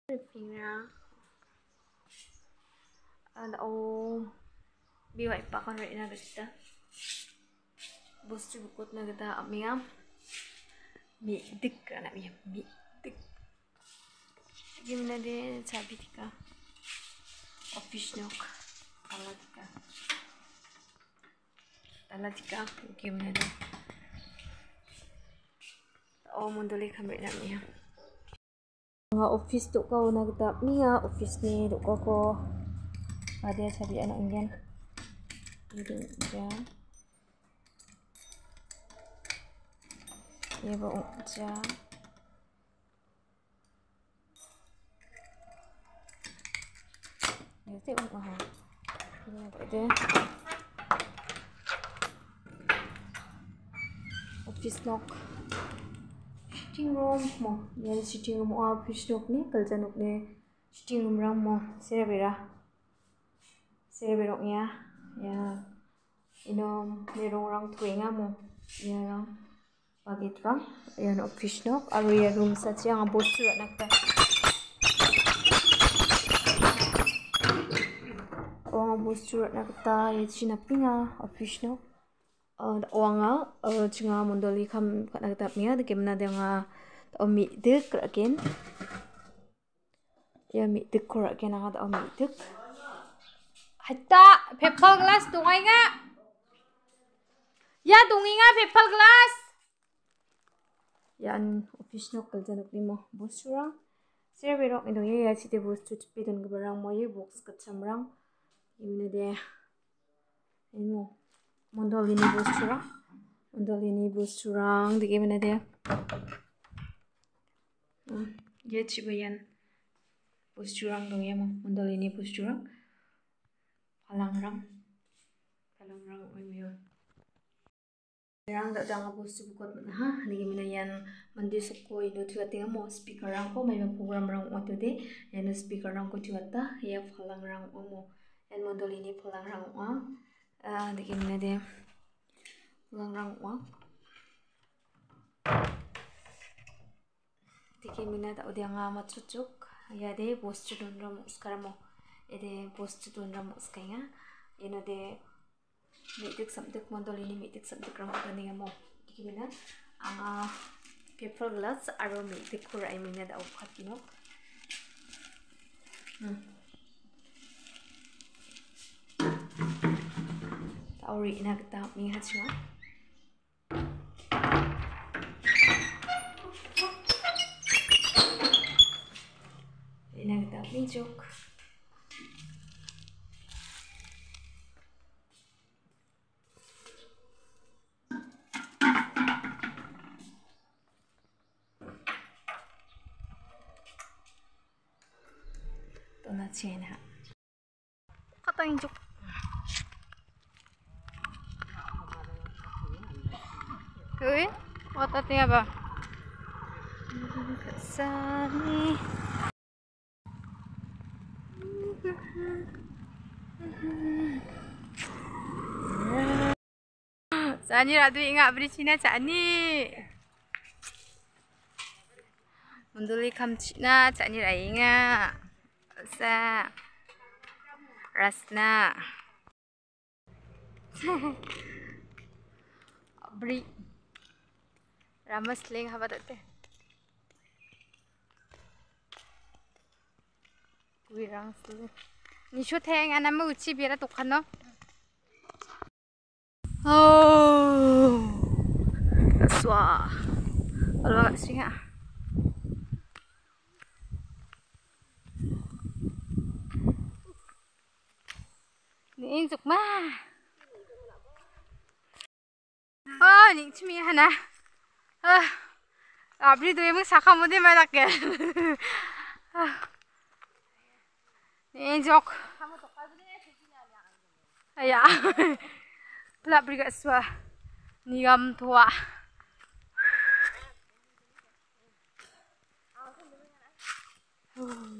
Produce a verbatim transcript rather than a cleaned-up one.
Pina and oh bi wai pa kan rai na gata bostu bukut na gata amia mi dik na mi mi dik gimna de sabi tika office nok alatika alatika gimna de oh mondoli khamre na mi nga office to ka na gata mi nga office ni do ko ko ada sabi anak ingin itu ja ya bo ja ya te ung ha ini apa itu office nok sitting room mo ya sitting room office nok ni kalja nok ni sitting room rang mo serbera serbera ya ya ino merong rang tuenga mo ya rang bagit rang ya no office nok aru ya room sa chiang bostu nakta o bostu nakta ya china pinga office nok Oanga, chinga mondoli kam nakta pinga de kemna de nga omi dik again ya mi dik kor again nga omi dik hatta paper glass tungai nga ya tungi nga paper glass yan office nok kalja nok ni mo bosura serve rok ido ye ya chite bostu chipi don gbarang mo ye box ka chamrang imne de ino mondoli ni bosura mondoli ni bosura de imne de ye chibayan bosura dong ye mo mondoli ni bosura palangrang palangrang oimyo rang da dang bostu bukot na ha ni mina yan mandi sokko ido thuatinga mo speaker rang ko mai program rang o to de yan speaker rang ko thuata ya palangrang o mo yan mondoli ni palangrang o ah de mina de palangrang o de mina da odanga ma chuchuk ya de bostu don ram uskaramo ede bostu don ram uskaya eno de mitik samtik mondoli ni mitik samtik ram kani mo gimana anga paper glass aro mitik kur ai mina da ukhatino hmm tauri ina ta mi hachwa ina ta mi jok na chena katang juk kuy watatnya ba sani sani radu ingat beri Cina sani mondoli kam Cina sani rainga sa rasna bri ramas leng haba date wirang slu ni shoteng anama uchi bira tukano oh swa alwa singa Ning dục ma. Oh, ning chimi hana. Ah. Abri do emang sakha mode mai lakke. Ning jok. Aya. Pla bri ga swa. Nigam tua. Oh.